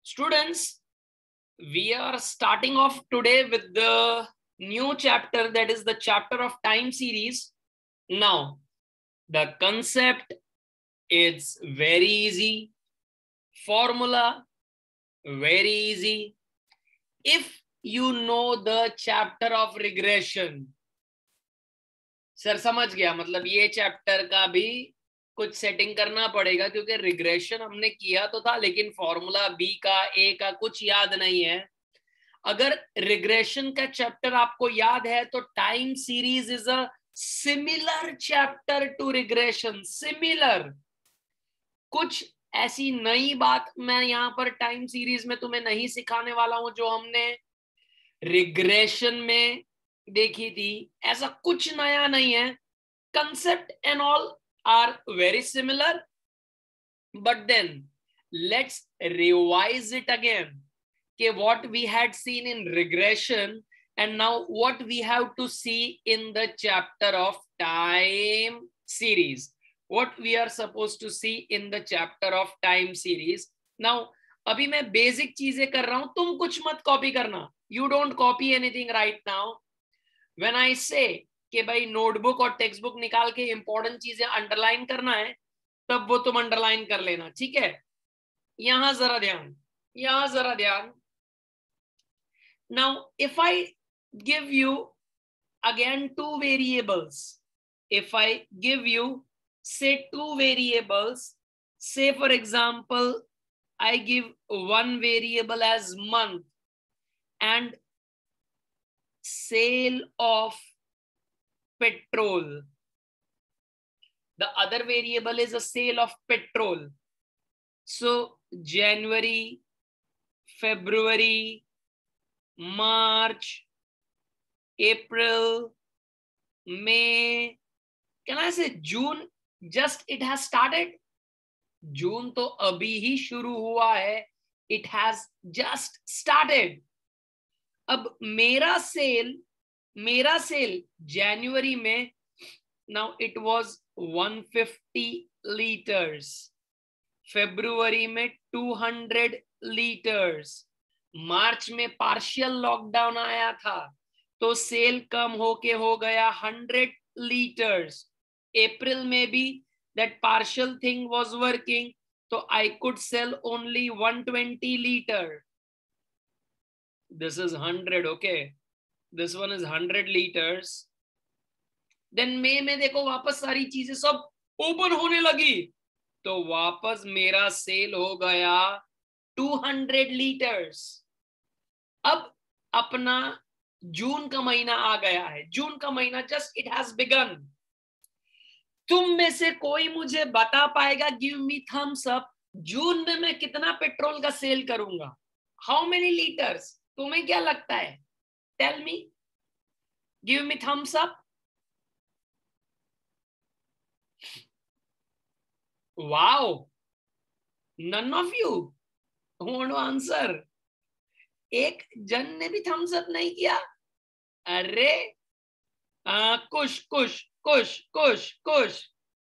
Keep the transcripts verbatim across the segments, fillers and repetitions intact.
Students, we are starting off today with the new chapter, that is the chapter of time series. Now, the concept is very easy, formula very easy. If you know the chapter of regression, sir समझ गया, मतलब ये chapter का भी कुछ setting करना पड़ेगा क्योंकि रिग्रेशन हमने किया तो था लेकिन फॉर्मूला बी का ए का कुछ याद नहीं है. अगर रिग्रेशन का चैप्टर आपको याद है तो time series is a similar chapter to regression. Similar, कुछ ऐसी नई बात मैं यहाँ पर टाइम सीरीज में तुम्हें नहीं सिखाने वाला हूं जो हमने रिग्रेशन में देखी थी. ऐसा कुछ नया नहीं है. Concept and all are very similar, but then let's revise it again. Okay, what we had seen in regression and now what we have to see in the chapter of time series. What we are supposed to see in the chapter of time series. Now, अभी मैं basic चीजें कर रहा हूं, तुम कुछ मत copy करना. You don't copy anything right now. When I say कि भाई नोटबुक और टेक्स्ट बुक निकाल के इंपॉर्टेंट चीजें अंडरलाइन करना है, तब वो तुम अंडरलाइन कर लेना, ठीक है. यहां जरा ध्यान, यहां जरा ध्यान. Now if I give you again two variables, if I give you say two variables, say for example I give one variable as month and sale of petrol. The other variable is a sale of petrol. So January, February, March, April, May. Can I say June? Just it has started. June तो अभी ही शुरू हुआ है. It has just started. अब मेरा cell मेरा sale जनवरी में, now it was one fifty litres, फरवरी में टू हंड्रेड लीटर्स, मार्च में पार्शियल लॉकडाउन आया था तो सेल कम होके हो गया हंड्रेड लीटर्स. अप्रैल में भी that partial thing was working तो I could sell only one twenty litre. This is hundred, okay. This one is one hundred liters. Then मई में देखो वापस सारी चीजें सब ओपन होने लगी तो वापस मेरा सेल हो गया टू हंड्रेड लीटर्स. अब अपना जून का महीना आ गया है. जून का महीना जस्ट इट हैज बिगन. तुम में से कोई मुझे बता पाएगा, गिव मी थम्स अप, जून में मैं कितना पेट्रोल का सेल करूंगा? How many litres? तुम्हें क्या लगता है? Tell me, give me thumbs up. Wow, none of you want to answer. एक जन ने भी thumbs up नहीं किया. अरे आ, Kush Kush Kush Kush Kush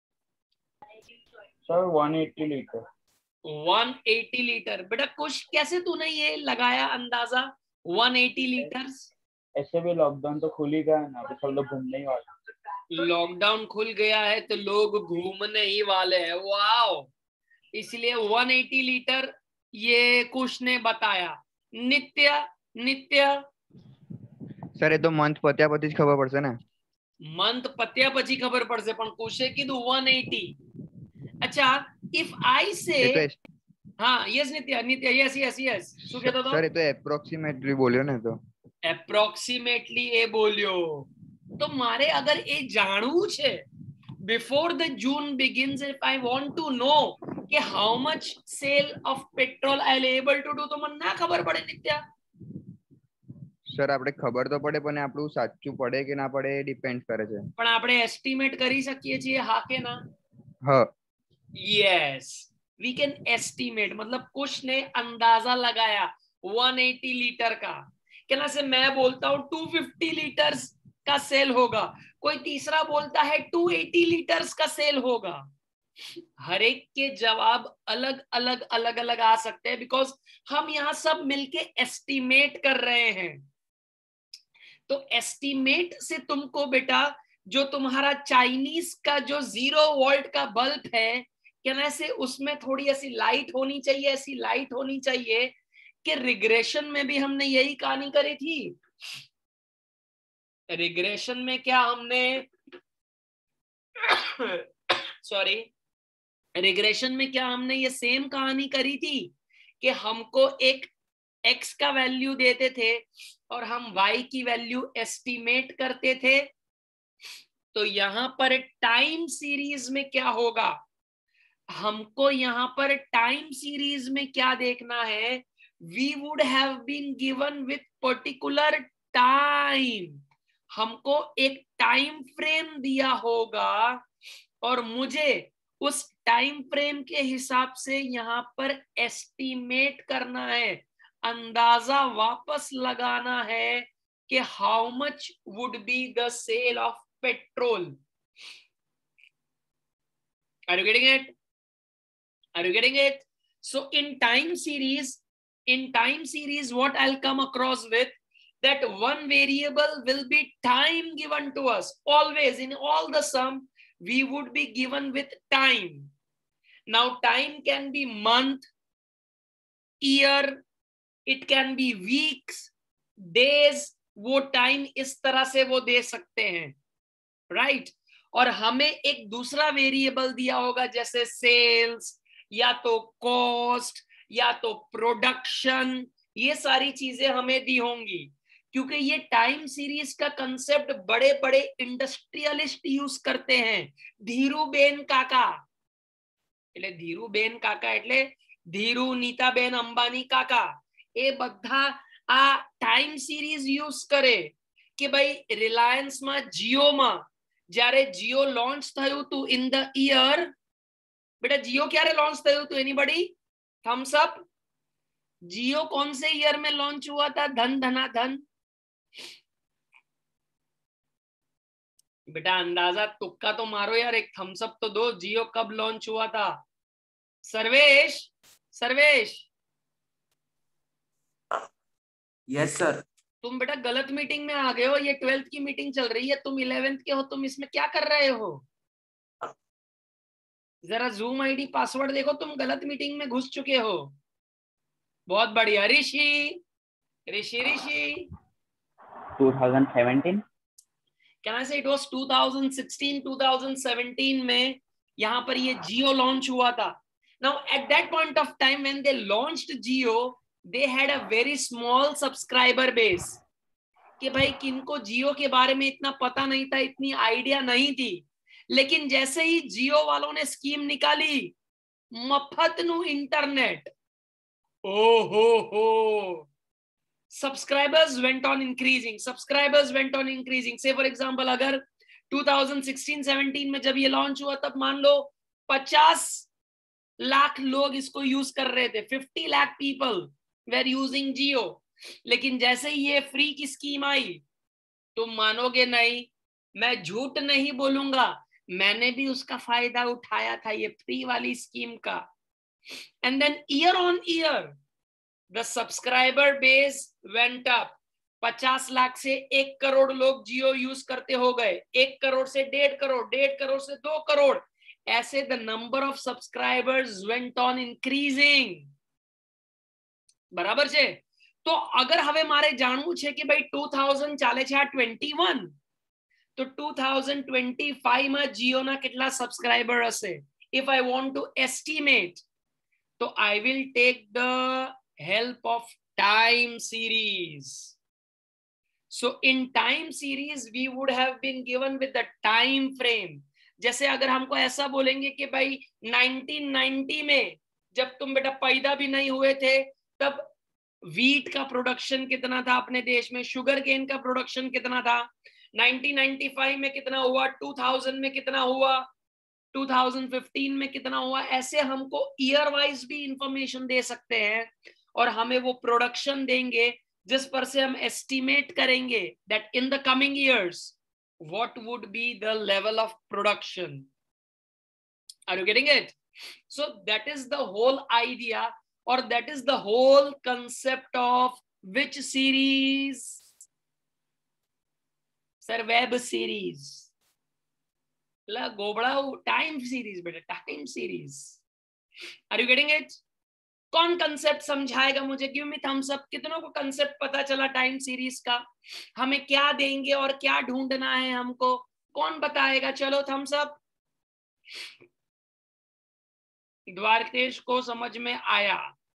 sir one eighty litre. One eighty litre. बेटा कुश, कैसे तूने ये लगाया अंदाजा वन एटी लीटर्स? ऐसे भी लॉकडाउन तो खुल ही गया है ना, तो सब लोग घूमने ही वाले. लॉकडाउन खुल गया है तो लोग घूमने ही वाले हैं. वाओ, इसलिए वन एटी लीटर ये कुछ ने बताया. नित्य नित्य सर ये तो मंथ पत्या पची खबर પડશે ને. मंथ पत्या पची खबर પડશે પણ કુશે કીધું वन एटी. अच्छा, इफ आई से हाँ यस नित्य नित्य यस यस यस શું કહેતો તો? સર એ તો એપ્રોક્સિમેટલી બોલ્યો ને, તો એપ્રોક્સિમેટલી એ બોલ્યો. તો મારે અગર એ જાણવું છે before the June begins, if I want to know કે how much sale of petrol I am able to do, તો મને ના ખબર પડે નિત્યા? સર આપણે ખબર તો પડે પણ આપણું સાચું પડે કે ના પડે એ ડિપેન્ડ કરે છે. પણ આપણે એસ્ટિમેટ કરી શકીએ છીએ, હા કે ના? હા, यस, वी कैन एस्टिमेट. मतलब कुछ ने अंदाजा लगाया वन एटी लीटर का. कहना से मैं बोलता हूं टू फिफ्टी लीटर्स का सेल होगा, कोई तीसरा बोलता है टू एटी लीटर्स का सेल होगा. हर एक के जवाब अलग अलग अलग अलग आ सकते हैं, बिकॉज हम यहाँ सब मिलके एस्टिमेट कर रहे हैं। तो एस्टिमेट से तुमको बेटा जो तुम्हारा चाइनीज का जो जीरो वोल्ट का बल्ब है, कहना से उसमें थोड़ी ऐसी लाइट होनी चाहिए, ऐसी लाइट होनी चाहिए कि रिग्रेशन में भी हमने यही कहानी करी थी। रिग्रेशन में क्या हमने सॉरी रिग्रेशन में क्या हमने ये सेम कहानी करी थी कि हमको एक x का वैल्यू देते थे और हम y की वैल्यू एस्टिमेट करते थे। तो यहां पर टाइम सीरीज में क्या होगा, हमको यहां पर टाइम सीरीज में क्या देखना है, we would have been given with particular time, हमको एक टाइम फ्रेम दिया होगा और मुझे उस टाइम फ्रेम के हिसाब से यहां पर एस्टिमेट करना है, अंदाजा वापस लगाना है कि how much would be the sale of petrol. Are you getting it? Are you getting it? So in time series, in time series, what I'll come across with, that one variable will be time given to us. Always in all the sum, we would be given with time. Now time can be month, year, it can be weeks, days, वो time इस तरह से वो दे सकते हैं, right right? और हमें एक दूसरा वेरिएबल दिया होगा जैसे सेल्स या तो कॉस्ट या तो प्रोडक्शन, ये सारी चीजें हमें दी होंगी। क्योंकि ये टाइम सीरीज का कंसेप्ट बड़े बड़े इंडस्ट्रियलिस्ट यूज करते हैं। धीरूबेन काका, એટલે ધીરુબેન કાકા એટલે ધીરુ નીતાબેન અંબાની કાકા, એ બધા આ ટાઈમ सीरीज यूज करे કે ભાઈ રિલાયન્સ માં જીઓ માં જ્યારે જીઓ લોન્ચ થયું હતું in the year, बेटा जियो क्यारे लॉन्च થયું હતું, एनीबॉडी थम्स अप, जियो कौन से ईयर में लॉन्च हुआ था, धन धना धन, बेटा अंदाजा तुक्का तो मारो यार, एक थम्स अप तो दो, जियो कब लॉन्च हुआ था। Sarvesh, Sarvesh yes sir. तुम बेटा गलत मीटिंग में आ गए हो, ये ट्वेल्थ की मीटिंग चल रही है, तुम इलेवेंथ के हो, तुम इसमें क्या कर रहे हो, जरा जूम आईडी पासवर्ड देखो, तुम गलत मीटिंग में घुस चुके हो। बहुत बढ़िया Rishi, Rishi Rishi twenty seventeen, can I say it was twenty sixteen twenty seventeen में यहाँ पर ये जियो लॉन्च हुआ था। Now at that point of time when they launched Jio, they had a very small subscriber base, कि भाई किनको जियो के बारे में इतना पता नहीं था, इतनी आइडिया नहीं थी। लेकिन जैसे ही जियो वालों ने स्कीम निकाली, मफत नु इंटरनेट, ओ हो हो, subscribers went on increasing, subscribers went on increasing. Say for example, अगर twenty sixteen seventeen में जब ये लॉन्च हुआ, तब मान लो पचास लाख लोग इसको यूज कर रहे थे, fifty lakh people were using Jio। लेकिन जैसे ही ये फ्री की स्कीम आई, तुम मानोगे नहीं, मैं झूठ नहीं बोलूंगा, मैंने भी उसका फायदा उठाया था, ये फ्री वाली स्कीम का। And then year on year the subscriber base went up, पचास लाख से एक करोड़ लोग जियो यूज करते हो गए, एक करोड़ से डेढ़ करोड़, डेढ़ करोड़ से दो करोड़, ऐसे the number of subscribers went on increasing। बराबर છે। तो अगर हमें मारे जानવું છે कि भाई two thousand ચાલે છે આ twenty-one, तो twenty twenty-five માં जियो ના કેટલા સબસ્ક્રાઇબર હશે, if I want to estimate, तो I will take the help of time series। So in time series we would have been given with the time frame। जैसे अगर हमको ऐसा बोलेंगे कि भाई nineteen ninety में जब तुम बेटा पैदा भी नहीं हुए थे, तब वीट का प्रोडक्शन कितना था अपने देश में, शुगर केन का प्रोडक्शन कितना था, nineteen ninety-five में कितना हुआ, two thousand में कितना हुआ, twenty fifteen में कितना हुआ, ऐसे हमको ईयर वाइज भी इंफॉर्मेशन दे सकते हैं और हमें वो प्रोडक्शन देंगे जिस पर से हम एस्टिमेट करेंगे that in the coming years what would be the level of production. Are you getting it? So that is the whole idea, or that is the whole concept of which series? Sir, web series. La gobड़ा time series बेटा, time series. Are you getting it? कौन concept समझाएगा मुझे? Give me thumbs up. कितनों को concept पता चला time series का? हमें क्या देंगे और क्या ढूंढना है हमको, कौन बताएगा? चलो थम्स अप. द्वारकेश को समझ में आया?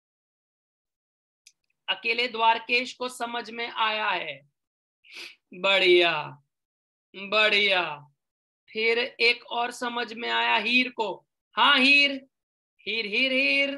अकेले द्वारकेश को समझ में आया है? बढ़िया बढ़िया. फिर एक और समझ में आया हीर को? हाँ हीर हीर हीर हीर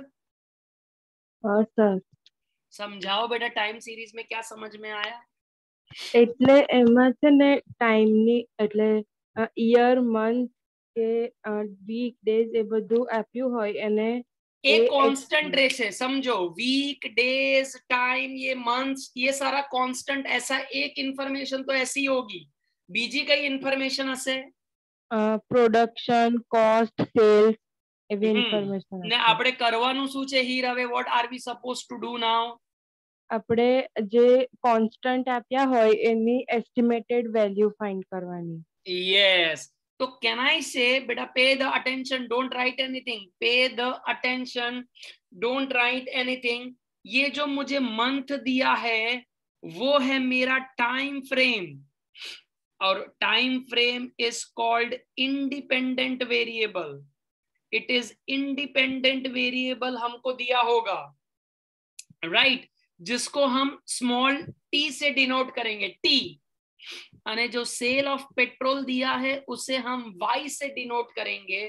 हाँ सर. समझाओ बेटा, टाइम सीरीज में क्या समझ में आया? એટલે એમાં છે ને ટાઈમની એટલે યર મંથ કે વીક ડેઝ એ બધું આપ્યું હોય અને एक कांस्टेंट रेस है, समझो. वीक, डेज, टाइम, ये मंथ्स, ये सारा कांस्टेंट. ऐसा एक इंफॉर्मेशन तो ऐसी होगी. बीजी कई इंफॉर्मेशन हसे પ્રોડક્શન કોસ્ટ સેલ્સ એવી ઇન્ફોર્મેશન ને આપણે કરવાનું શું છે હીર? હવે what are we supposed to do now? આપણે જે કોન્સ્ટન્ટ આપ્યા હોય એની એસ્ટિમેટેડ વેલ્યુ ફાઇન્ડ કરવાની. Yes. तो can I say beta, pay the attention, don't write anything. Pay the attention, don't write anything. ये जो मुझे मंथ दिया है वो है मेरा टाइम फ्रेम, और time frame is called independent variable. It is independent variable हमको दिया होगा, राइट right? जिसको हम स्मॉल टी से डिनोट करेंगे, टी. और जो सेल ऑफ पेट्रोल दिया है उसे हम वाई से डिनोट करेंगे,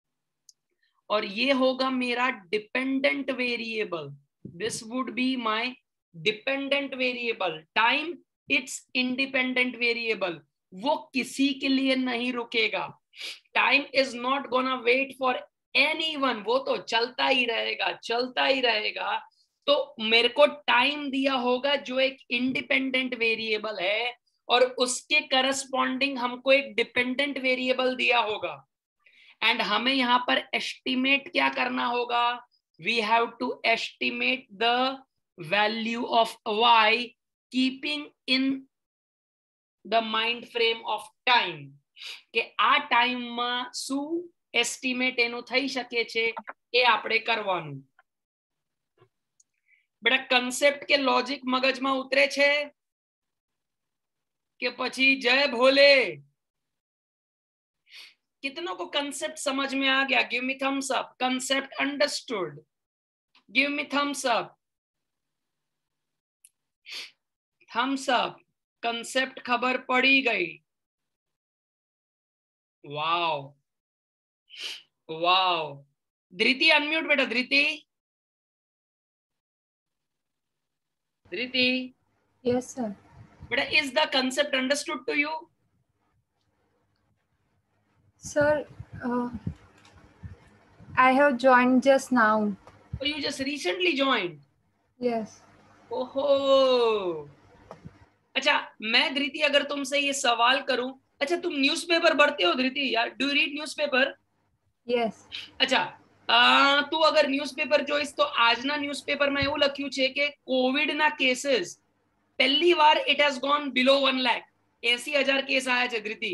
और ये होगा मेरा dependent variable. This would be my dependent variable. Time it's independent variable. वो किसी के लिए नहीं रुकेगा. Time is not gonna wait for anyone. वो तो चलता ही रहेगा, चलता ही रहेगा. तो मेरे को टाइम दिया होगा जो एक इंडिपेंडेंट वेरिएबल है, और उसके करस्पॉन्डिंग हमको एक डिपेंडेंट वेरिएबल दिया होगा. एंड हमें यहाँ पर एस्टिमेट क्या करना होगा? We have to estimate the value of Y keeping in the mind frame of time. કે આ ટાઈમમાં શું એસ્ટિમેટ એનું થઈ શકે છે એ આપણે કરવાનું. બેટા કન્સેપ્ટ કે લોજિક મગજમાં ઉતરે છે કે પછી જય ભોલે? कितनों को कंसेप्ट समझ में आ गया? Give me thumbs up. Concept understood? Give me thumbs up. Thumbs up. Concept खबर पड़ी गई. Wow wow. धृति अनम्यूट बेटा. धृति धृति Yes, sir. बेटा, is the concept understood to you? Sir, uh, I have joined just now. Oh, you just recently joined? Yes. ओहो. अच्छा, मैं धृति अगर तुमसे ये सवाल करूं, अच्छा तुम न्यूज़पेपर पढ़ते हो धृति यार? Do you read newspaper? Yes. अच्छा, तू अगर न्यूज़पेपर જોઈસ તો આજના ન્યૂઝપેપરમાં એવું લખ્યું છે કે કોવિડના કેસીસ પહેલી વાર it has gone below one lakh. એંસી હજાર કેસ આયા છે ધૃતિ.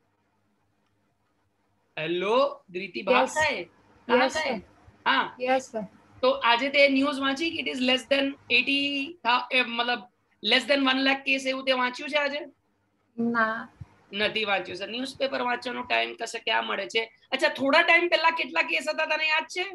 હેલો ધૃતિ, बात है? कहां Yes, है? sir. हां. Yes, sir. तो આજે તે ન્યૂઝ વાંચી કે it is less than eighty, मतलब less than one lakh case એવું તે વાંચ્યું છે આજે? ના. નથી વાંચ્યું સર. ન્યૂઝપેપર વાંચવાનો ટાઈમ કશે ક્યાં મળે છે? અચ્છા, થોડા ટાઈમ પહેલા કેટલા કેસ હતા તને યાદ છે?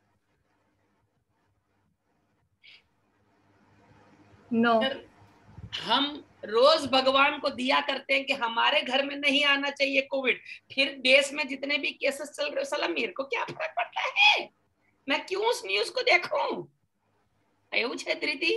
No. हम रोज भगवान को दिया करते हैं कि हमारे घर में नहीं आना चाहिए कोविड, फिर देश में जितने भी केसेस चल रहे, सलाम मेरे को क्या फर्क पड़ता है? मैं क्यों उस न्यूज को देखूं? એવું છે ધૃતિ?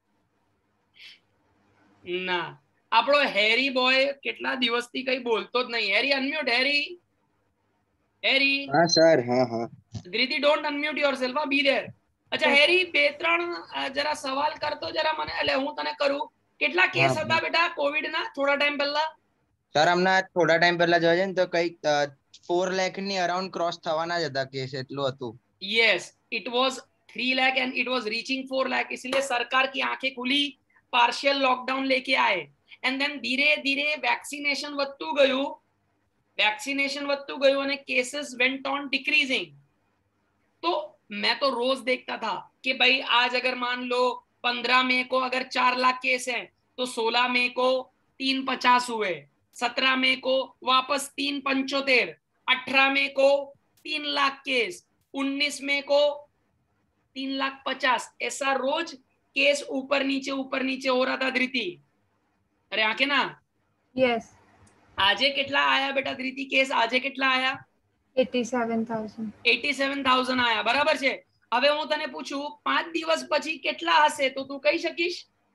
ના. આપણો હેરી બોય કેટલા દિવસથી કઈ બોલતો જ નહીં. હેરી અનમ્યુટ. હેરી હેરી હા સર. હા હા. Dhriti don't unmute yourself. આ બી देयर. अच्छा હેરી, બે ત્રણ જરા સવાલ કરતો જરા મને, એટલે હું તને કરું. કેટલા કેસ હતા બેટા કોવિડ ના થોડા ટાઈમ પહેલા? સર હમણાં થોડા ટાઈમ પહેલા જોઈએ ને તો કઈક ફોર લાખ ની અરાઉન્ડ ક્રોસ થવાના જ હતા કેસ, એટલું હતું. yes, it was three lakh and it was reaching four lakh. इसलिए सरकार की आंखें खुली, पार्शियल लॉकडाउन लेके आए, एंड देन धीरे धीरे वैक्सीनेशन વધતું ગયું, वैक्सीनेशन વધતું ગયું અને केसेस वेंट ऑन डिक्रीजिंग. तो मैं तो रोज देखता था कि भाई आज अगर मान लो पंद्रह मई को अगर चार लाख केस हैं तो सोलह मई को तीन पचास हुए, सत्रह मई को वापस तीन पंचोतेर, अठारह मई को तीन लाख केस, उन्नीस मई को तीन लाख पचास, ऐसा रोज केस ऊपर नीचे ऊपर नीचे हो रहा था. धृति, अरे आके ना, Yes. આજે કેટલા આયા બેટા ધૃતિ કેસ? આજે કેટલા આયા? eighty-seven thousand. eighty-seven thousand આયા, બરાબર છે. હવે હું તને પૂછું પાંચ દિવસ પછી કેટલા હશે તો તું કહી શકીશ?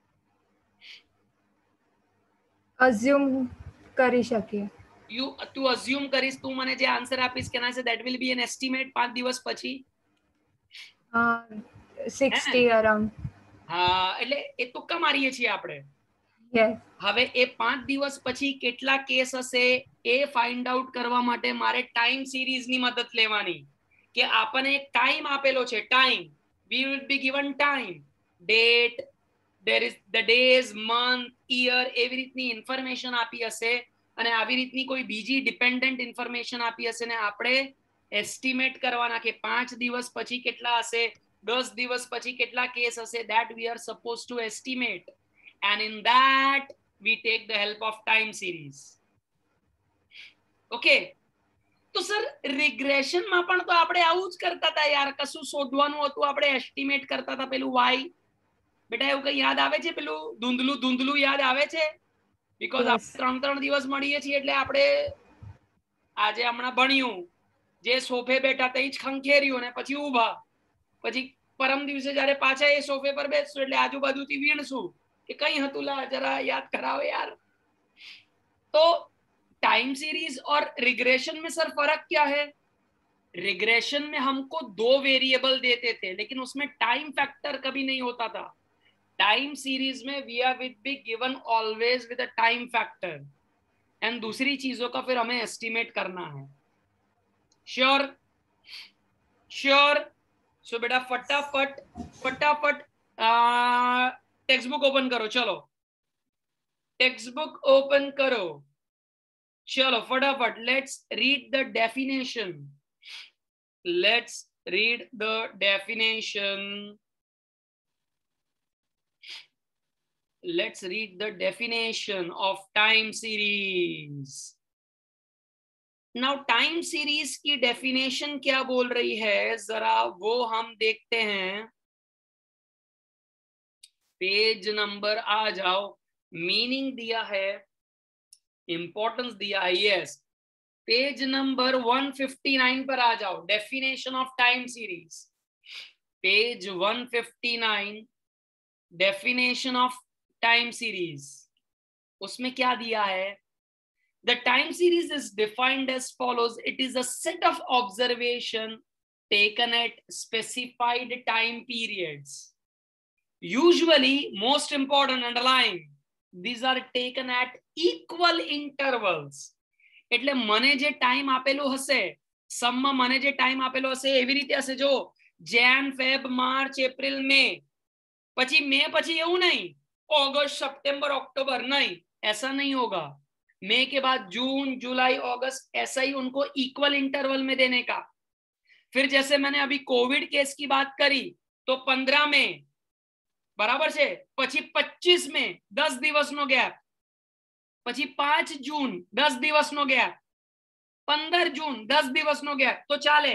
Assume કરી શકીએ. યુ તું અઝ્યુમ કરીશ, તું મને જે આન્સર આપીશ કે ના છે that will be an estimate પાંચ દિવસ પછી. Uh, sixty around. હા, એટલે એ તુક્કા મારીએ છીએ આપણે. Yes. હવે એ પાંચ દિવસ પછી કેટલા કેસ હશે એ ફાઇન્ડ આઉટ કરવા માટે મારે ટાઈમ સિરીઝ ની મદદ લેવાની, કે આપણને એક ટાઈમ આપેલો છે. Time, we will be given time, date, there is the days, month, year, એવી રીતની ઇન્ફોર્મેશન આપી હશે અને આવી રીતની કોઈ બીજી ડિપેન્ડન્ટ ઇન્ફોર્મેશન આપી હશે ને આપણે એસ્ટિમેટ કરવાના કે પાંચ દિવસ પછી કેટલા હશે, દસ દિવસ પછી કેટલા કેસ હશે. that we are supposed to estimate, and in that we take the help of time series. okay, તો સર રિગ્રેશન માં પણ તો આપણે આવું જ કરતા હતા યાર, કશું શોધવાનું હતું, આપણે એસ્ટિમેટ કરતા હતા. પેલું વાય બેટા એવું કઈ યાદ આવે છે? પેલું ધૂંધલું ધૂંધલું યાદ આવે છે? Because Yes. આપણે ત્રણ ત્રણ દિવસ મળીએ છીએ એટલે આપણે આજે હમણાં ભણ્યું, જે સોફે બેઠા તઈ જ ખંખેર્યું ને પછી ઊભા, પછી પરમ દિવસે જ્યારે પાછા એ સોફે પર બેસશું એટલે આજુબાજુથી વીણશું કે કઈ હતું લા જરા યાદ કરાવો यार. तो टाइम सीरीज और रिग्रेशन में सर फर्क क्या है? रिग्रेशन में हमको दो वेरिएबल देते थे लेकिन उसमें टाइम फैक्टर कभी नहीं होता था. टाइम सीरीज में we are with be given always with a time factor, and दूसरी चीजों का फिर हमें एस्टिमेट करना है. Sure sure. सो बेटा फटाफट फटाफट टेक्स्ट बुक ओपन करो. चलो टेक्स्ट बुक ओपन करो. चलो फटाफट let's read the definition. Let's read the definition. Let's read the definition of time series. Now time series की डेफिनेशन क्या बोल रही है जरा वो हम देखते हैं. पेज नंबर आ जाओ. मीनिंग दिया है, इंपॉर्टेंस दिया है. Yes, page number one fifty-nine पर आ जाओ. Definition of time series, page one fifty-nine, definition of time series. उसमें क्या दिया है? The time series is defined as follows. It is a set of observation taken at specified time periods. Usually, most important, underline, these are taken at equal intervals. એટલે મને જે time આપેલો હશે, સમમાં મને જે ટાઈમ આપેલો હશે એવી રીતે હશે. જો Jan, Feb, March, April, May, પછી મે પછી એવું નહીં अगस्त, सितंबर, अक्टूबर, नहीं, ऐसा नहीं होगा. मई के बाद जून, जुलाई, अगस्त, ऐसा ही उनको इक्वल इंटरवल में देने का. फिर जैसे मैंने अभी कोविड केस की बात करी तो पंद्रह में बराबर છે, પછી પચીસ में दस दिवस नो गैप, પછી पांच जून दस दिवस नो गैप, पंद्रह जून दस दिवस नो गैप, तो चाले.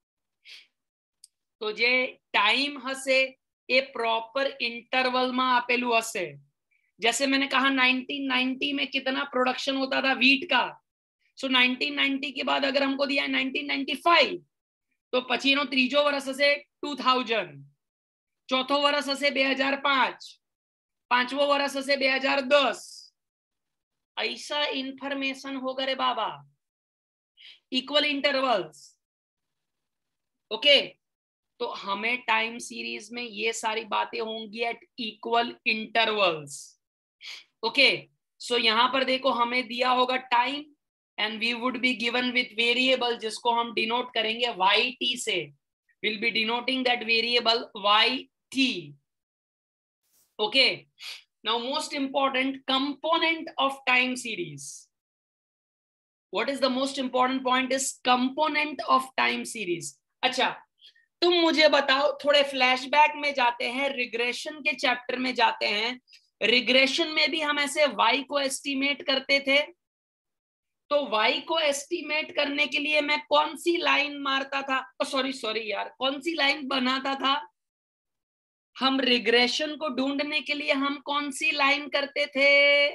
तो जे टाइम हसे ए प्रॉपर इंटरवल में आपेलू हसे. जैसे मैंने कहा नाइनटीन नाइंटी में कितना प्रोडक्शन होता था वीट का, सो नाइनटीन नाइंटी के बाद अगर हमको दिया है नाइनटीन नाइंटी फाइव तो પછી એનો ત્રીજો વર્ષ હશે टू थाउज़ेंड, ચોથો વર્ષ હશે બે હજાર પાંચ, પાંચમો વર્ષ હશે બે હજાર દસ. ऐसा इंफॉर्मेशन होगा रे बाबा, इक्वल इंटरवल्स. ओके, तो हमें टाइम सीरीज में ये सारी बातें होंगी at equal intervals. Okay, so यहां पर देखो हमें दिया होगा time, and we would be given with variable जिसको हम denote करेंगे yt से. We'll be denoting that variable yt. Okay. Now, most important component of time series. What is the most important point is component of time series. अच्छा, तुम मुझे बताओ, थोड़े flashback में जाते हैं, रिग्रेशन के चैप्टर में जाते हैं. रिग्रेशन में भी हम ऐसे y को एस्टिमेट करते थे. तो y को एस्टिमेट करने के लिए मैं कौन सी लाइन मारता था? सॉरी सॉरी यार, कौन सी लाइन बनाता था? हम रिग्रेशन को ढूंढने के लिए हम कौन सी लाइन करते थे?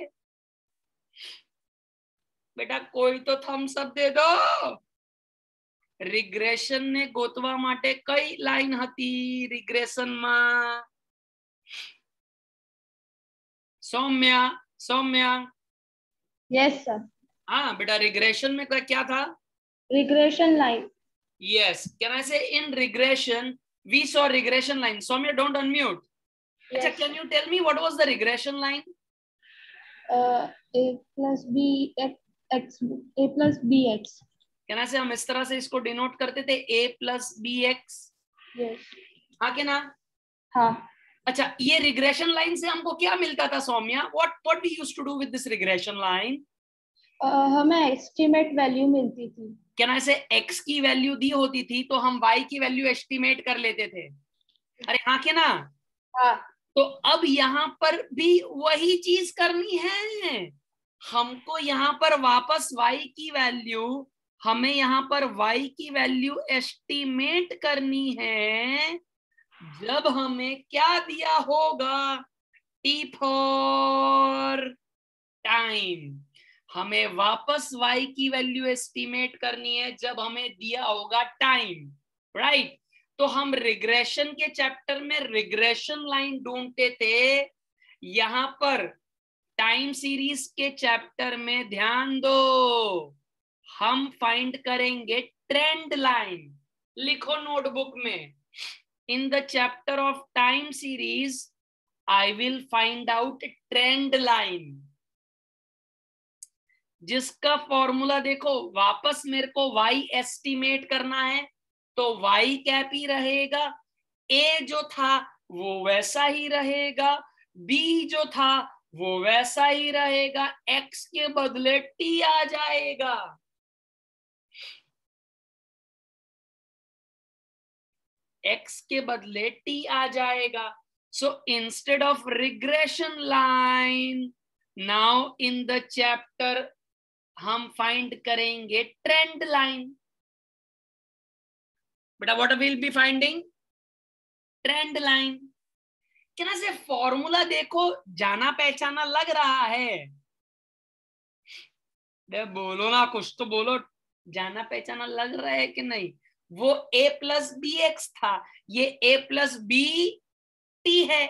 बेटा कोई तो थम्स अप दे दो. रिग्रेशन ने गोतवा माटे कई लाइन हती रिग्रेशन में? सौम्या, सौम्या. Yes sir. हाँ बेटा, रिग्रेशन में क्या था? Regression line. Yes. Can I say in regression we saw regression line? Soumya, don't unmute. Yes. Achha, can you tell me what was the regression line? Uh, a plus b x, x a plus bx. Can I say हम इस तरह से इसको denote करते थे a plus bx? Yes. हाँ के ना? हाँ. अच्छा, ये रिग्रेशन लाइन से हमको क्या मिलता था Saumya? What what we used to do with this regression line? Uh, हमें एस्टिमेट वैल्यू मिलती थी. Can I say x की वैल्यू दी होती थी तो हम y की वैल्यू एस्टिमेट कर लेते थे. अरे हाँ के ना? हाँ. तो अब यहाँ पर भी वही चीज करनी है. हमको यहाँ पर वापस y की वैल्यू, हमें यहाँ पर y की वैल्यू एस्टिमेट करनी है जब हमें क्या दिया होगा? t for time. हमें वापस y की वैल्यू एस्टिमेट करनी है जब हमें दिया होगा टाइम. राइट. तो हम रिग्रेशन के चैप्टर में रिग्रेशन लाइन ढूंढते थे. यहां पर टाइम सीरीज के चैप्टर में ध्यान दो, हम फाइंड करेंगे ट्रेंड लाइन. लिखो नोटबुक में, in the chapter of time series I will find out trend line, जिसका फॉर्मूला देखो. वापस मेरे को y एस्टिमेट करना है तो y कैप ही रहेगा. a जो था वो वैसा ही रहेगा, b जो था वो वैसा ही रहेगा, x के बदले t आ जाएगा. x के बदले t आ जाएगा. So instead of regression line, now in the chapter हम फाइंड करेंगे ट्रेंड लाइन. बेटा what will be finding? Trend line. क्या ना से फॉर्मूला देखो, जाना पहचाना लग रहा है. दे बोलो ना, कुछ तो बोलो. जाना पहचाना लग रहा है कि नहीं? वो a प्लस बी एक्स था, ये a प्लस बी टी है.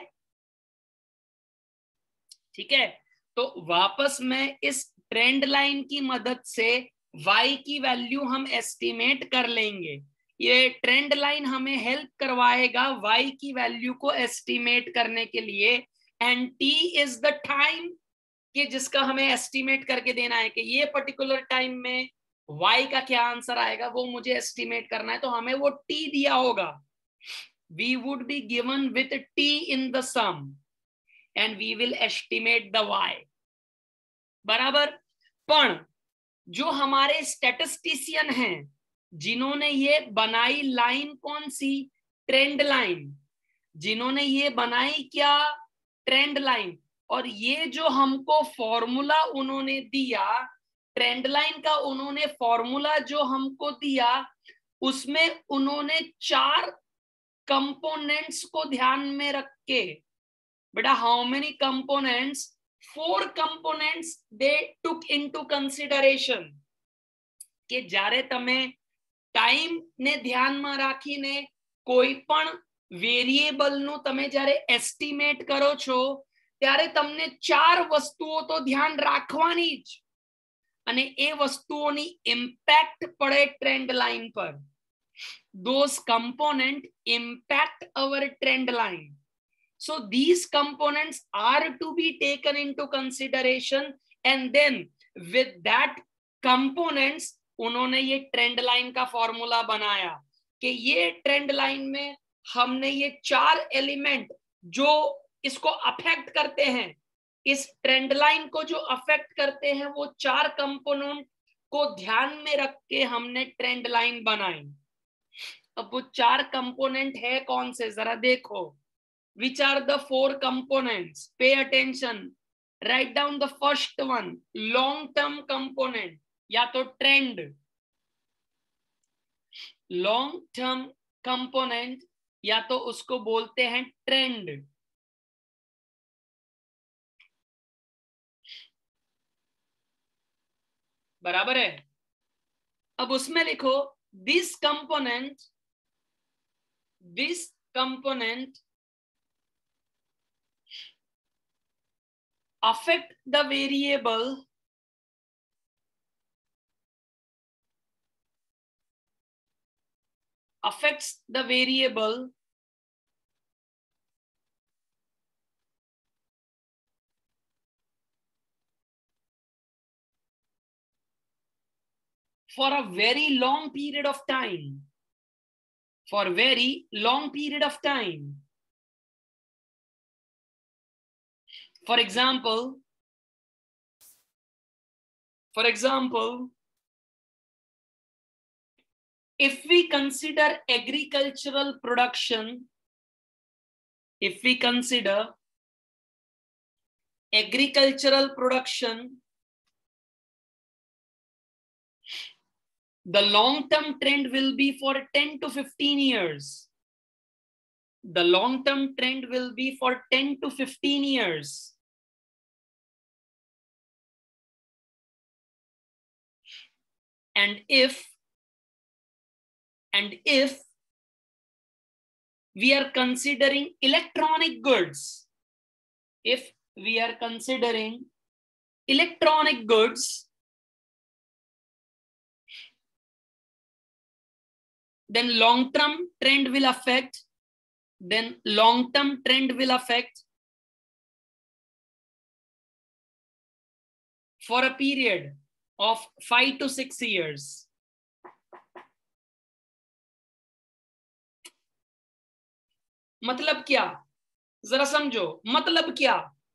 ठीक है. तो वापस मैं इस ट्रेंड लाइन की मदद से y की वैल्यू हम एस्टिमेट कर लेंगे. ये ट्रेंड लाइन हमें हेल्प करवाएगा y की वैल्यू को एस्टिमेट करने के लिए. And t is the time कि जिसका हमें एस्टिमेट करके देना है कि ये पर्टिकुलर टाइम में y का क्या आंसर आएगा, वो मुझे एस्टिमेट करना है. तो हमें वो t दिया होगा. we would be given with t in the sum and we will estimate the y. बराबर. पण जो हमारे स्टैटिस्टिशियन हैं, जिन्होंने ये बनाई लाइन, कौन सी? Trend line. जिन्होंने ये बनाई क्या? Trend line. और ये जो हमको फॉर्मूला उन्होंने दिया, ट्रेंड लाइन का उन्होंने फॉर्मूला जो हमको दिया, उसमें उन्होंने चार कंपोनेंट्स को ध्यान में रख के, बेटा how many components? Four components they took into consideration. કે જ્યારે તમે ટાઈમ ને ધ્યાનમાં રાખીને કોઈ પણ વેરિયેબલનું તમે જ્યારે એસ્ટિમેટ કરો છો ત્યારે તમને ચાર વસ્તુઓ તો ધ્યાન રાખવાની જ, અને એ વસ્તુઓની ઇમ્પેક્ટ પડે ટ્રેન્ડ લાઇન પર. Those components impact our trend line. So these components are to be taken into consideration, and then with that components, उन्होंने ये ट्रेंड लाइन का फॉर्मूला बनाया कि ये ट्रेंड लाइन में हमने ये चार एलिमेंट जो इसको अफेक्ट करते हैं, इस ट्रेंड लाइन को जो अफेक्ट करते हैं, वो चार कंपोनेंट को ध्यान में रख के हमने ट्रेंड लाइन बनाई। अब वो चार कंपोनेंट है कौन से, जरा देखो। Which are the four components? Pay attention, write down the first one, long term component या तो ट्रेंड। लॉन्ग टर्म कंपोनेंट या तो उसको बोलते हैं ट्रेंड। बराबर है। अब उसमें लिखो this component, this component affect the variable affects the variable for a very long period of time, for very long period of time. For example, for example, if we consider agricultural production, if we consider agricultural production, the long-term trend will be for ten to fifteen years. The long-term trend will be for ten to fifteen years. And if, and if we are considering electronic goods, if we are considering electronic goods, then long-term trend will affect, then long-term trend will affect for a period of five to six years. मतलब क्या, जरा समझो, मतलब क्या।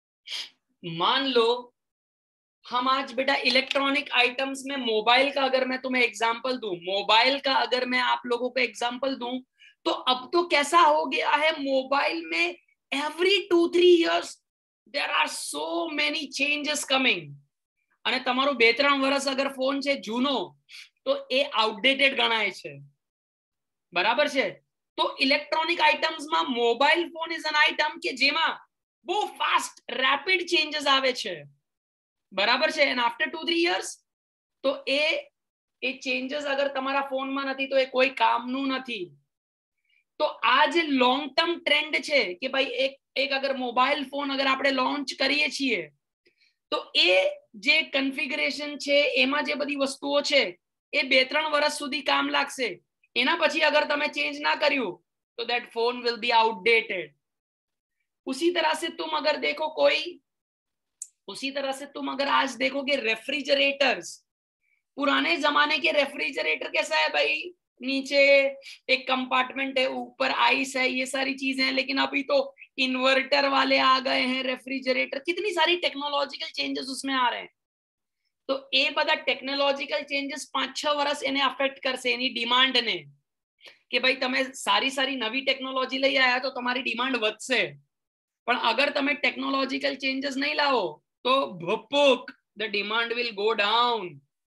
मान लो हम आज बेटा इलेक्ट्रॉनिक आइटम्स में मोबाइल का अगर मैं तुम्हें एग्जांपल दूं, मोबाइल का अगर मैं आप लोगों को एग्जांपल दूं, तो अब तो कैसा हो गया है, मोबाइल में every two three years there are so many changes coming. અને તમારું બે ત્રણ વર્ષ અગર ફોન છે જૂનો તો એ આઉટડેટેડ ગણાય છે, બરાબર છે। તો ઇલેક્ટ્રોનિક આઇટમ્સ માં mobile phone is an item કે જેમાં બહુ ફાસ્ટ રેપિડ ચેન્जेस આવે છે, બરાબર છે। And after two three years તો એ એ ચેન્जेस અગર તમારા ફોનમાં નથી તો એ કોઈ કામનું નથી। તો આ જે લોંગ ટર્મ ટ્રેન્ડ છે કે ભાઈ એક એક અગર મોબાઈલ ફોન અગર આપણે લોન્ચ કરીએ છીએ તો એ જે કન્ફિગરેશન છે એમાં જે બધી વસ્તુઓ છે એ બે ત્રણ વર્ષ સુધી કામ લાગશે, એના પછી અગર તમે ચેન્જ ના કર્યું તો that phone will be outdated। उसी तरह से तुम अगर देखो कोई उसी तरह से तुम अगर आज देखोगे रेफ्रिजरेटर्स, पुराने जमाने के रेफ्रिजरेटर कैसा है भाई, नीचे एक कंपार्टमेंट है, ऊपर आइस है, ये सारी चीजें हैं। लेकिन अभी तो इन्वर्टर वाले आ गए हैं रेफ्रिजरेटर, कितनी सारी टेक्नोलॉजिकल चेंजेस उसमें आ रहे हैं। तो ए बदा टेक्नोलॉजिकल चेंजेस पांच छह वर्ष એને અફેક્ટ કરશે એની ડિમાન્ડ ને, કે ભાઈ તમે સારી સારી નવી ટેકનોલોજી લઈ આયા તો તમારી ડિમાન્ડ વધશે, પણ અગર તમે ટેકનોલોજીકલ ચેન્जेस નહીં લાવો તો ભપુક the demand will go down.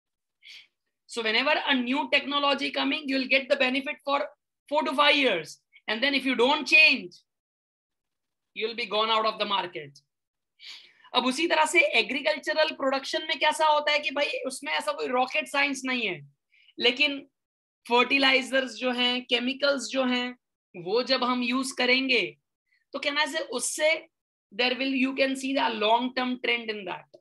So whenever a new technology coming, you will get the benefit for four to five years, and then if you don't change, you will be gone out of the market. अब उसी तरह से agricultural production में कैसा होता है कि भाई उसमें ऐसा कोई रॉकेट साइंस नहीं है, लेकिन फर्टिलाइजर्स जो हैं, केमिकल्स जो हैं, वो जब हम यूज करेंगे तो क्या ना से उससे there will you can see the long term trend in that,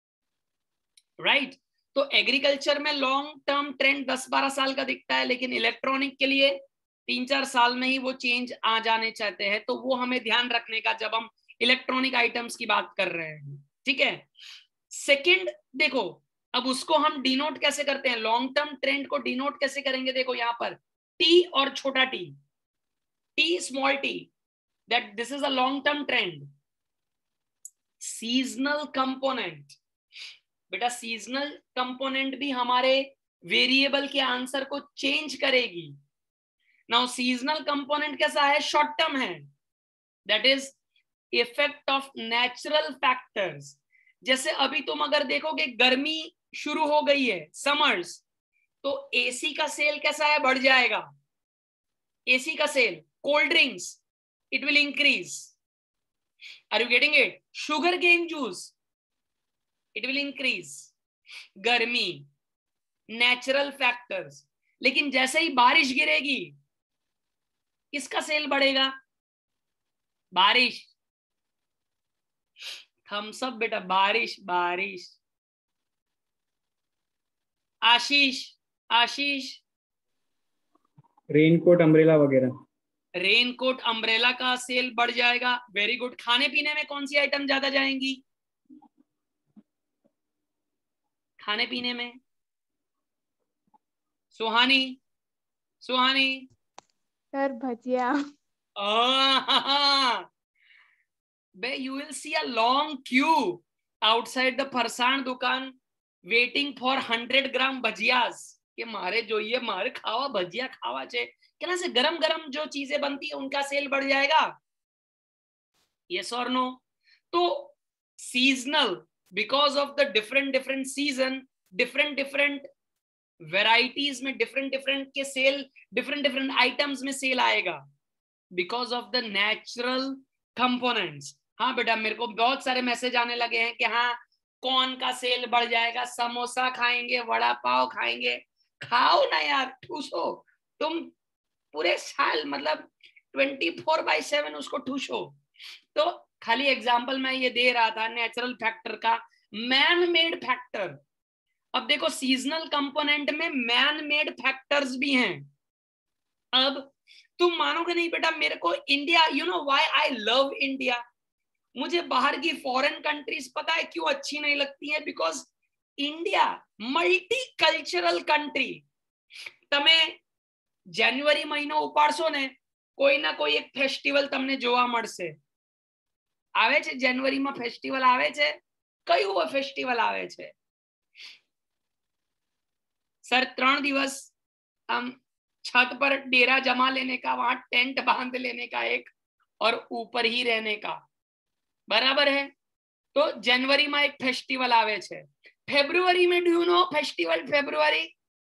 right. तो एग्रीकल्चर में लॉन्ग टर्म ट्रेंड दस बारह साल का दिखता है, लेकिन इलेक्ट्रॉनिक के लिए तीन चार साल में ही वो चेंज आ जाने चाहते हैं। तो वो हमें ध्यान रखने का जब हम इलेक्ट्रॉनिक आइटम्स की बात कर रहे हैं, ठीक है। सेकंड देखो, अब उसको हम डिनोट कैसे करते हैं, लॉन्ग टर्म ट्रेंड को डिनोट कैसे करेंगे, देखो यहां पर टी और छोटा T, T small T, that this is a long term trend. Seasonal component, बेटा सीजनल कंपोनेंट भी हमारे वेरिएबल के आंसर को चेंज करेगी। नाउ सीजनल कंपोनेंट कैसा है, शॉर्ट टर्म है, that is effect of natural factors. जैसे अभी तुम अगर देखोगे गर्मी शुरू हो गई है, समर्स, तो एसी का सेल कैसा है, बढ़ जाएगा, एसी का sale. Cold drinks it will increase, are you getting it? Sugar cane juice it will increase, गर्मी, नेचुरल फैक्टर्स। लेकिन जैसे ही बारिश गिरेगी किसका सेल बढ़ेगा, बारिश, थम्स अप बेटा, बारिश बारिश। आशीष, आशीष रेनकोट अम्ब्रेला वगैरह, रेनकोट अम्ब्रेला का सेल बढ़ जाएगा, वेरी गुड। खाने पीने में कौन सी आइटम ज्यादा जाएंगी, खाने पीने में? सुहानी, सुहानी सर भजिया। बे you will see a long queue outside the farsan dukan waiting for hundred gram bhajiyas કે મારે જોઈએ, મારે ખાવા ભજીયા ખાવા છે, કેના से गरम गरम जो चीजें बनती है उनका सेल बढ़ जाएगा, यस और नो? तो seasonal, because of the different different season, different different varieties में डिफरेंट डिफरेंट के सेल, डिफरेंट डिफरेंट आइटम्स में सेल आएगा, because of the natural components. हाँ बेटा, मेरे को बहुत सारे मैसेज आने लगे हैं कि हाँ कौन का सेल बढ़ जाएगा, समोसा खाएंगे, वड़ा पाव खाएंगे। खाओ ना यार, ठूसो तुम पूरे साल, मतलब ट्वेंटी फोर बाई सेवन उसको ठूसो। तो खाली एग्जाम्पल मैं ये दे रहा था नेचुरल फैक्टर का, मैन मेड फैक्टर। अब देखो सीजनल कंपोनेंट में मैन मेड फैक्टर्स भी हैं। अब तुम मानोगे नहीं बेटा, मेरे को India, you know why I love India, मुझे बाहर की फॉरेन कंट्रीज पता है क्यों अच्छी नहीं लगती है, because India multi cultural country. તમે જાન્યુઆરી મહિનો ઉપાડશો ને, કોઈ ના કોઈ એક ફેસ્ટિવલ તમને જોવા મળશે। આવે છે જાન્યુઆરીમાં ફેસ્ટિવલ આવે છે, કયું ફેસ્ટિવલ આવે છે સર? ત્રણ દિવસ આમ छत पर डेरा जमा लेने का, वहां टेंट बांध लेने का एक, और ऊपर ही रहने का, बराबर है? तो जनवरी में एक फेस्टिवल आवे छे। फेब्रुवरी में do you know festival February?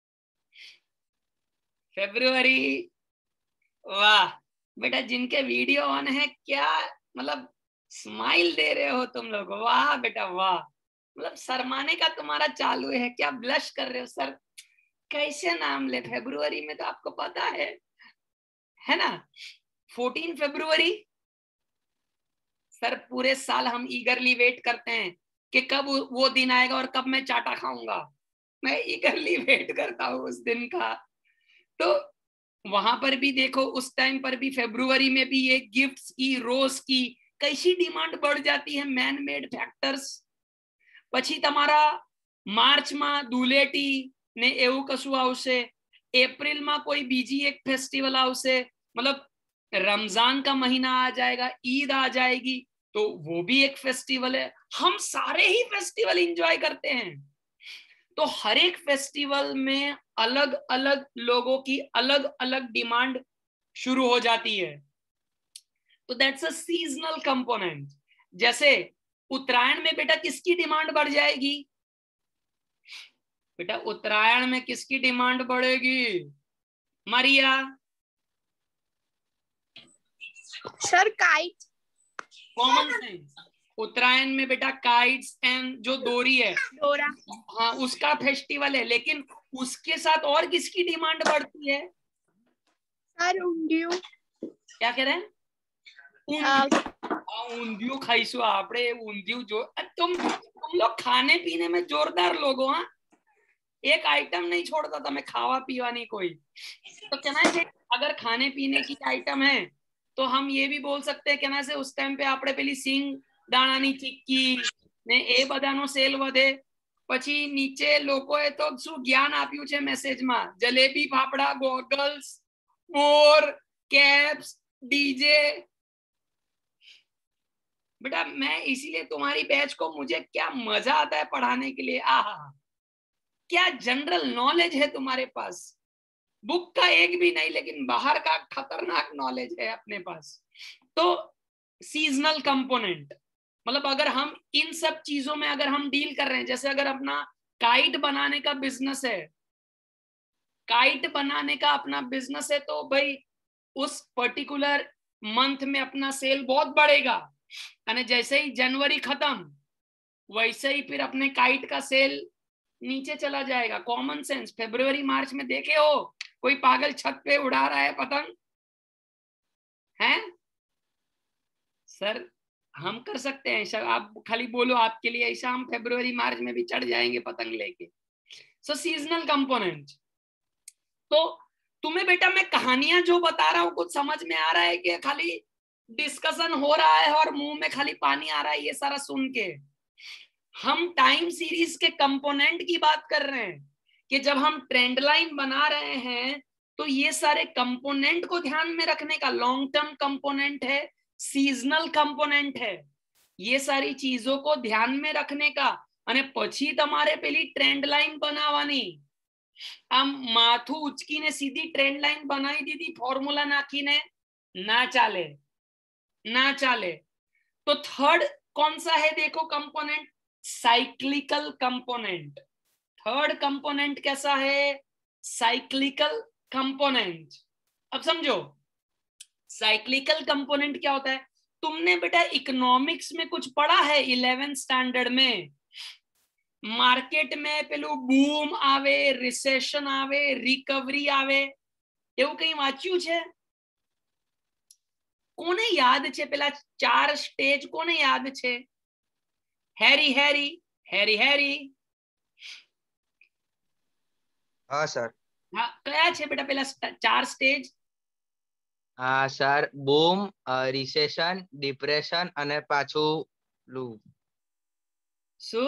February, वाह बेटा, जिनके वीडियो ऑन है, क्या मतलब स्माइल दे रहे हो तुम लोग, वाह बेटा वाह। मतलब शर्माने का तुम्हारा चालू है क्या, ब्लश कर रहे हो सर? कैसे नाम ले, फेब्रुवरी में तो आपको पता है है ना, फोर्टीन फरवरी। सर पूरे साल हम ईगरली वेट करते हैं कि कब वो दिन आएगा और कब मैं चाटा खाऊंगा, मैं ईगरली वेट करता हूँ उस दिन का। तो वहां पर भी देखो, उस टाइम पर भी फेब्रुवरी में भी ये गिफ्ट्स की, रोज की कैसी डिमांड बढ़ जाती है, मैन मेड फैक्टर्स। પછી તમારા માર્ચમાં ધૂળેટી ને એવું કશું આવશે, એપ્રિલમાં કોઈ બીજી એક ફેસ્ટિવલ આવશે, मतलब रमजान का महीना आ जाएगा, ईद आ जाएगी, तो वो भी एक फेस्टिवल है। हम सारे ही फेस्टिवल एंजॉय करते हैं। तो हर एक फेस्टिवल में अलग अलग लोगों की अलग अलग डिमांड शुरू हो जाती है। तो दैट्स अ सीजनल कंपोनेंट। जैसे उत्तरायण में बेटा किसकी डिमांड बढ़ जाएगी? बेटा उत्तरायण में किसकी डिमांड बढ़ेगी? Maria sir kite. Common sense. Uttarayan में बेटा काइट्स एंड जो डोरी है, डोरा, हाँ उसका फेस्टिवल है। लेकिन उसके साथ और किसकी डिमांड बढ़ती है? सर ऊंधियू। क्या कह रहे हैं? ऊंधियू खाईसु आपड़े, ऊंधियू जो तुम तुम लोग खाने पीने में जोरदार लोग हो। हाँ, एक आइटम नहीं छोड़ता था मैं खावा पीवा नहीं कोई। तो कहना है अगर खाने पीने की आइटम है तो हम ये भी बोल सकते हैं कहना से उस टाइम पे आपड़े पेली सिंग दाणानी चिक्की ने ए बधानो सेल वधे। પછી નીચે લોકોએ તો શું જ્ઞાન આપ્યું છે મેસેજમાં, જલેબી ફાફડા, ગોગલ્સ, બોર, कैप्स, डीजे। बेटा मैं इसीलिए तुम्हारी बैच को, मुझे क्या मजा आता है पढ़ाने के लिए। आहा, क्या जनरल नॉलेज है तुम्हारे पास, बुक का एक भी नहीं, लेकिन बाहर का खतरनाक नॉलेज है अपने पास। तो सीजनल कंपोनेंट, मतलब अगर हम इन सब चीजों में अगर हम डील कर रहे हैं, जैसे अगर अपना काइट बनाने का बिजनेस है, काइट बनाने का अपना बिजनेस है, तो भाई उस पर्टिकुलर मंथ में अपना सेल बहुत बढ़ेगा, और जैसे ही जनवरी खत्म वैसे ही फिर अपने काइट का सेल नीचे चला जाएगा। Common sense. फरवरी मार्च में देखे हो कोई पागल छत पे उड़ा रहा है पतंग, हैं? सर हम कर सकते हैं, सर आप खाली बोलो आपके लिए ऐसा, हम फरवरी मार्च में भी चढ़ जाएंगे पतंग लेके। So seasonal component. तो तुम्हें बेटा मैं कहानियां जो बता रहा हूं कुछ समझ में आ रहा है कि खाली डिस्कशन हो रहा है और मुंह में खाली पानी आ रहा है ये सारा सुन के? हम टाइम सीरीज के कंपोनेंट की बात कर रहे हैं कि जब हम ट्रेंड लाइन बना रहे हैं तो ये सारे कंपोनेंट को ध्यान में रखने का, लॉन्ग टर्म कंपोनेंट है, सीजनल कंपोनेंट है, ये सारी चीजों को ध्यान में रखने का, અને પછી તમારે પેલી ટ્રેન્ડ લાઈન બનાવવાની। આમ માથું ઉચકીને सीधी ट्रेंड लाइन बनाई दीदी फॉर्मूला नाखीने, ना चाले, ना चाले। तो थर्ड कौन सा है देखो component, cyclical component. Third component कैसा है, साइक्लिकल कंपोनेंट। अब समझो साइक्लिकल कंपोनेंट क्या होता है। तुमने बेटा इकोनॉमिक्स में कुछ पढ़ा है इलेवेंथ स्टैंडर्ड में, मार्केट में पेलू बूम आवे, रिसेशन आवे, रिकवरी आवे, એવું કઈ વાંચ્યું છે? કોને યાદ છે પેલા ચાર સ્ટેજ? કોને યાદ છે? હેરી હેરી હેરી હેરી હા સર। હા, કયા છે બેટા પેલા ચાર સ્ટેજ? હા સર, બૂમ, રિસેશન, ડિપ્રેશન અને પાછું લૂ। શું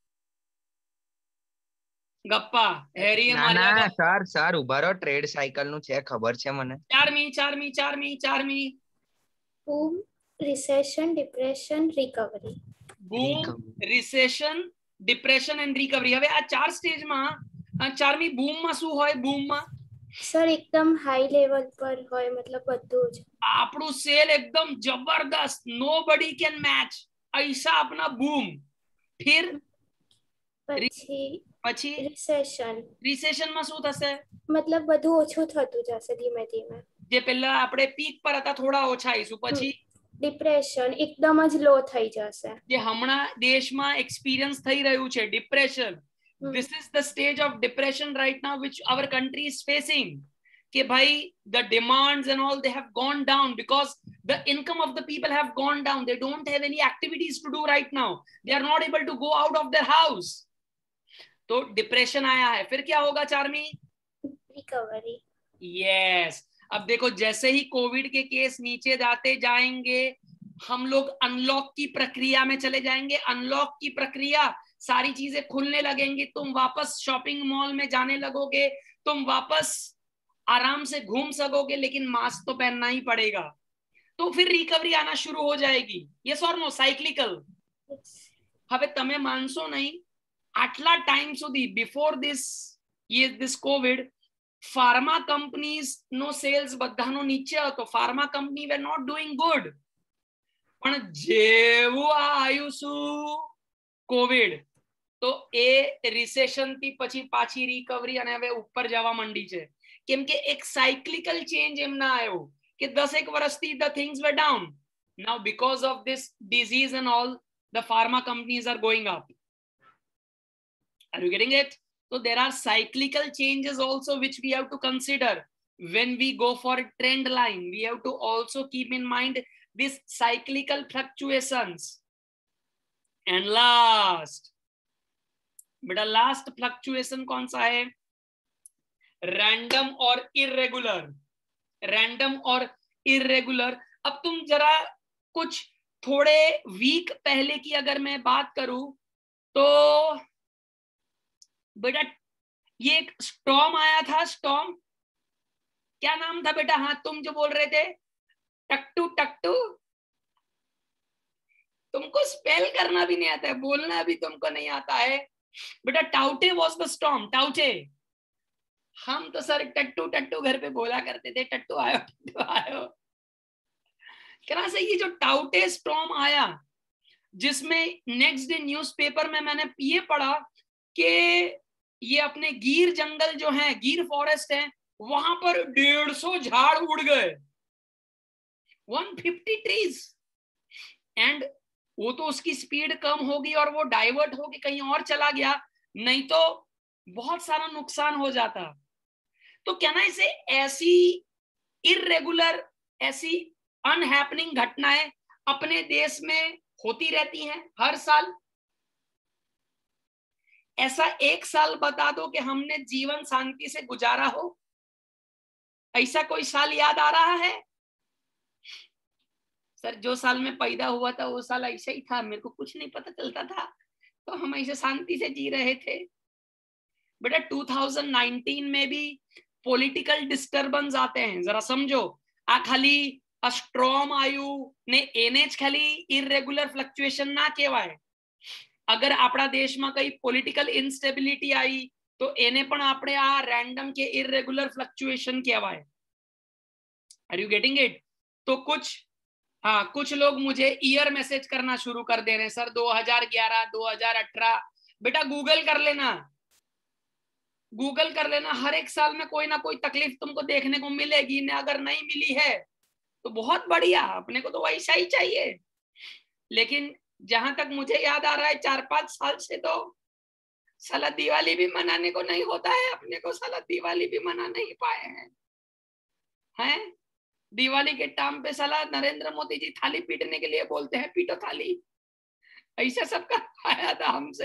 ગપ્પા? હેરી ના મારી ના આગળ સર સર ઉભા રહો, ટ્રેડ સાયકલ નું છે, ખબર છે મને। ચારમી ચારમી ચારમી ચારમી boom, recession, depression, recovery. Boom, recession, depression and recovery. હવે આ ચાર સ્ટેજમાં ચારમી બૂમ માં શું હોય? બૂમ માં સર એકદમ હાઈ લેવલ પર હોય, मतलब બધું જ આપણું સેલ एकदम जबरदस्त, nobody can match, ऐसा अपना बूम। फिर પછી પછી recession, રિસેશન માં શું થશે? मतलब બધું ઓછું થતું જશે ધીમે ધીમે। જે પહેલા આપણે પીક પર હતા થોડા ઓછા આવીશું, પછી ડિપ્રેશન એકદમ જ લો થઈ જશે। જે હમણાં દેશમાં એક્સપીરિયન્સ થઈ રહ્યું છે depression, this is the stage of depression right now which our country is facing, कि भाई the demands and all they have gone down because the income of the people have gone down, they don't have any activities to do right now, they are not able to go out of their house, तो depression आया है। फिर क्या होगा Charmi? Recovery. Yes. अब देखो जैसे ही Covid के केस नीचे जाते जाएंगे हम लोग अनलॉक की प्रक्रिया में चले जाएंगे। अनलॉक की प्रक्रिया, सारी चीजें खुलने लगेंगी, तुम वापस शॉपिंग मॉल में जाने लगोगे, तुम वापस आराम से घूम सकोगे, लेकिन मास्क तो पहनना ही पड़ेगा। तो फिर रिकवरी आना शुरू हो जाएगी। यस और नो? साइक्लिकल। હવે તમે માનશો નહીં, આટલા ટાઈમ સુધી બિફોર ધીસ ये this COVID, pharma companies no sales બધાનો નીચે હતો, pharma company were not doing good, પણ જેવું આ આવ્યું શું કોવિડ, તો એ રિસેશન થી પછી પાછી રિકવરી અને હવે ઉપર જવા માંડી છે, કેમ કે એક સાયક્લિકલ ચેન્જ એમના આવ્યો કે દસ એક વર્ષથી the things were down, now because of this disease and all the pharma companies are going up. Are you getting it? So there are cyclical changes also which we have to consider when we go for a trend line. We have to also keep in mind these cyclical fluctuations. And last, बेटा last fluctuation कौन सा है? Random और irregular. Random और irregular. अब तुम जरा कुछ थोड़े वीक पहले की अगर मैं बात करूं तो बेटा ये एक स्टॉर्म आया था, स्टॉर्म क्या नाम था बेटा? हाँ तुम जो बोल रहे थे टकटू टकटू, तुमको स्पेल करना भी नहीं आता है, बोलना भी तुमको नहीं आता है बेटा। टाउटे वॉज द स्टॉर्म, टाउटे। हम तो सर टट्टू टट्टू घर पे बोला करते थे, टट्टू आयो टट्टू आयो। कहना से ये जो टाउटे स्टॉर्म आया, जिसमें नेक्स्ट डे न्यूज़पेपर में मैंने ये पढ़ा कि ये अपने गिर जंगल जो है, गिर फॉरेस्ट है, वहां पर डेढ़ सौ झाड़ उड़ गए, वन फिफ्टी ट्रीज। एंड वो तो उसकी स्पीड कम होगी और वो डाइवर्ट होके कहीं और चला गया, नहीं तो बहुत सारा नुकसान हो जाता। तो क्या ना इसे ऐसी इरेगुलर, ऐसी अनहैपनिंग घटनाएं अपने देश में होती रहती हैं हर साल। ऐसा एक साल बता दो कि हमने जीवन शांति से गुजारा हो, ऐसा कोई साल याद आ रहा है? सर जो साल में पैदा हुआ था वो साल ऐसा ही था, मेरे को कुछ नहीं पता चलता था, तो हम ऐसे शांति से जी रहे थे। बेटा टू थाउजेंड नाइनटीन में भी पॉलिटिकल डिस्टर्बेंस आते हैं, जरा समझो। आ खाली स्ट्रॉम आयु ने एने ज खाली इरेग्युलर फ्लक्चुएशन ना कहेवाय। अगर આપણા દેશમાં કઈ પોલિટિકલ ઇન્સ્ટેબિલિટી આવી તો એને પણ આપણે આ રેન્ડમ કે ઇરેગ્યુલર फ्लक्चुएशन કહેવાય। Are you getting it? तो कुछ हाँ कुछ लोग मुझे ईयर मैसेज करना शुरू कर दे रहे हैं, सर दो हज़ार ग्यारह, दो हज़ार अठारह। बेटा गूगल कर लेना, गूगल कर लेना, हर एक साल में कोई ना कोई तकलीफ तुमको देखने को मिलेगी। ने अगर नहीं मिली है तो बहुत बढ़िया, अपने को तो वैसा ही चाहिए। लेकिन जहां तक मुझे याद आ रहा है चार पांच साल से तो साला दिवाली भी मनाने को नहीं होता है, अपने को साला दिवाली भी मना नहीं पाए हैं। हैं दिवाली के टाइम पे साला नरेंद्र मोदी जी थाली पीटने के लिए बोलते हैं, पीटो थाली, ऐसा सब आया था हमसे।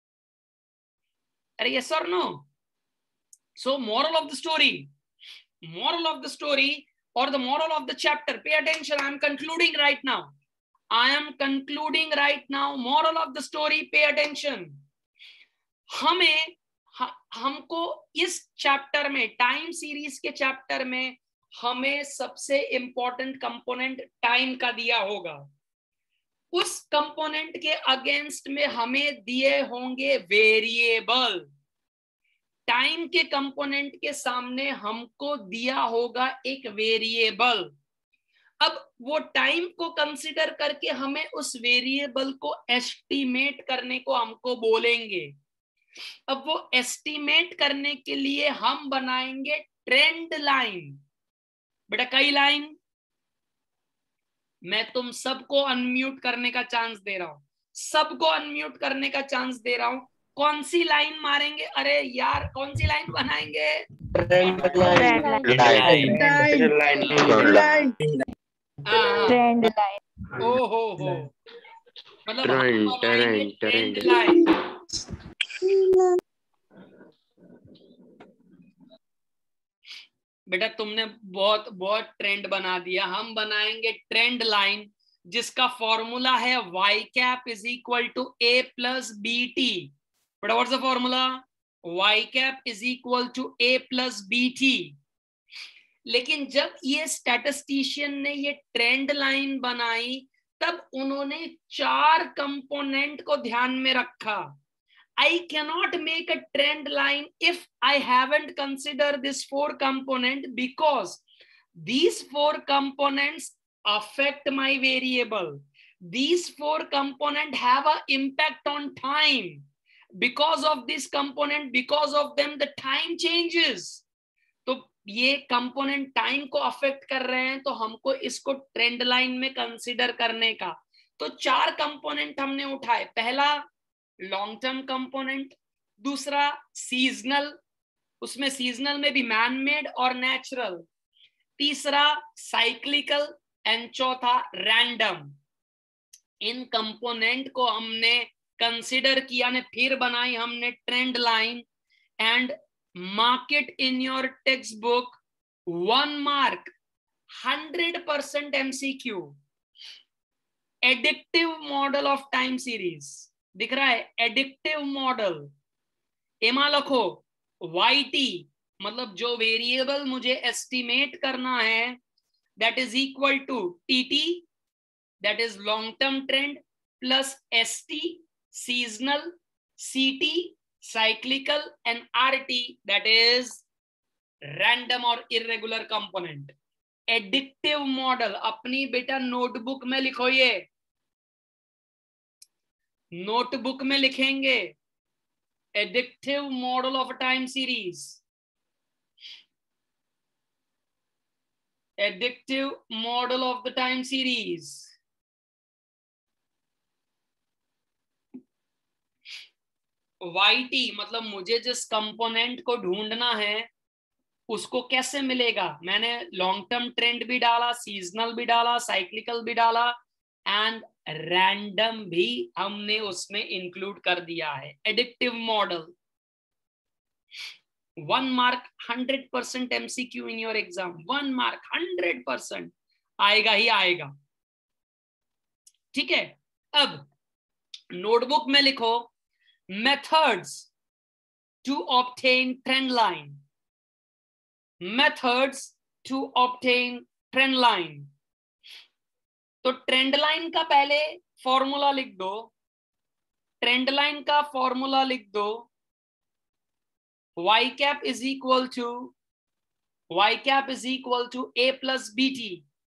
अरे यस और no? So moral of the story, moral of the story or the moral of the chapter, pay attention, I am concluding right now, I am concluding right now, moral of the story, pay attention। हमें हमको इस chapter में, time series के chapter में, हमें सबसे important component time का दिया होगा। उस कंपोनेंट के अगेंस्ट में हमें दिए होंगे वेरिएबल। टाइम के कंपोनेंट के सामने हमको दिया होगा एक वेरिएबल। अब वो टाइम को कंसीडर करके हमें उस वेरिएबल को एस्टिमेट करने को हमको बोलेंगे। अब वो एस्टिमेट करने के लिए हम बनाएंगे ट्रेंड लाइन। बेटा कई लाइन? मैं तुम सबको अनम्यूट करने का चांस दे रहा हूं, सबको अनम्यूट करने का चांस दे रहा हूं। कौन सी लाइन मारेंगे? अरे यार कौन सी लाइन बनाएंगे? Trend line, trend line. ओ हो हो, मतलब हम बनाएंगे ट्रेंड लाइन। बेटा तुमने बहुत बहुत ट्रेंड बना दिया। हम बनाएंगे ट्रेंड लाइन जिसका फॉर्मूला है Y cap is equal to A plus B T. But what's the formula? Y cap is equal to A plus B T। लेकिन जब ये स्टैटिस्टिशियन ने ये ट्रेंड लाइन बनाई तब उन्होंने चार कंपोनेंट को ध्यान में रखा। I cannot make a trend line if I haven't considered this four component, because these four components affect my variable. These four component have an impact on time. Because of this component, because of them the time changes। तो ये component time को affect कर रहे हैं, तो हमको इसको trend line में कंसीडर करने का। तो चार कंपोनेंट हमने उठाए। पहला लॉन्ग टर्म कंपोनेंट, दूसरा सीजनल, उसमें सीजनल में भी मैन मेड और नेचुरल, तीसरा साइक्लिकल एंड चौथा रैंडम। इन कंपोनेंट को हमने कंसिडर किया ने फिर बनाई हमने trend line. And mark it in your text book, one mark, hundred percent MCQ, addictive model of time series. दिख रहा है? Addictive model. एमा लखो वाई टी मतलब जो वेरिएबल मुझे एस्टिमेट करना है that is equal to T T that is long term trend plus S T seasonal, C T cyclical and R T that is random और इरेगुलर कंपोनेंट। एडिक्टिव मॉडल अपनी बेटा notebook में लिखो, ये notebook में लिखेंगे addictive model of time series. Addictive model of the time series Y T मतलब मुझे जिस कंपोनेंट को ढूंढना है उसको कैसे मिलेगा। मैंने लॉन्ग टर्म ट्रेंड भी डाला, सीजनल भी डाला, साइक्लिकल भी डाला एंड रैंडम भी हमने उसमें इंक्लूड कर दिया है। Addictive model one mark hundred percent MCQ in your exam, one mark hundred percent आएगा ही आएगा। ठीक है, अब नोटबुक में लिखो methods to obtain trend line, methods to obtain trend line। तो ट्रेंड लाइन का पहले फॉर्मूला लिख दो, ट्रेंड लाइन का फॉर्मूला लिख दो y cap is equal to y cap is equal to a plus bt,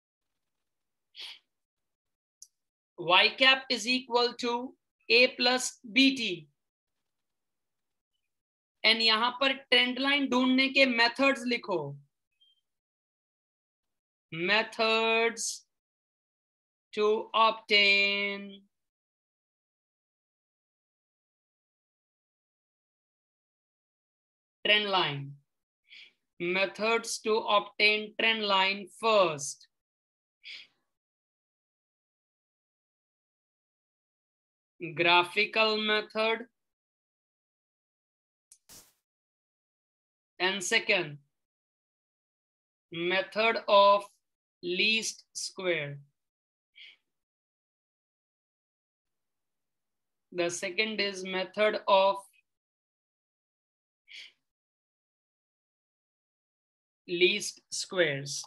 y cap is equal to a plus bt and यहां पर ट्रेंड लाइन ढूंढने के मेथड्स लिखो, methods to obtain trend line, methods to obtain trend line. First graphical method and second method of least square। The second is method of least squares।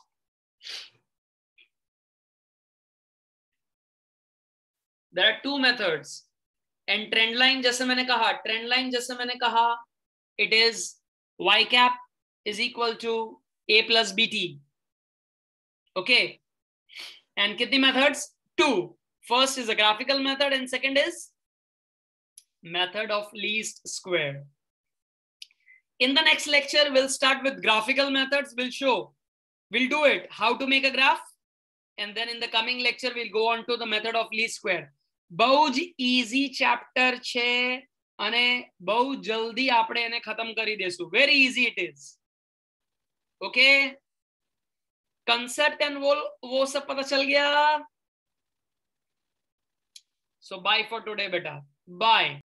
There are two methods and trend line जैसे मैंने कहा, trend line जैसे मैंने कहा it is y cap is equal to a plus bt। okay, and कितनी methods? two। first is a graphical method and second is method of least square। in the next lecture we'll start with graphical methods, we'll show, we'll do it how to make a graph, and then in the coming lecture we'll go on to the method of least square। બહુ જ easy chapter છે અને બહુ જલ્દી આપણે એને ખતમ કરી દેશું। very easy it is। okay, concept and वो वो सब पता चल गया। so bye for today बेटा, bye।